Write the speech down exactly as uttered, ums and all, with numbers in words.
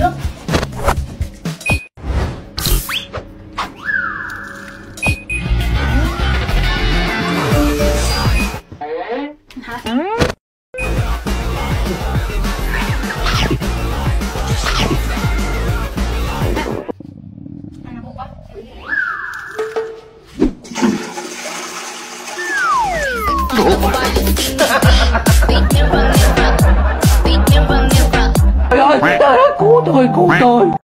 nước. Hả? Trời ơi, trời ơi, cứu tôi, cứu tôi.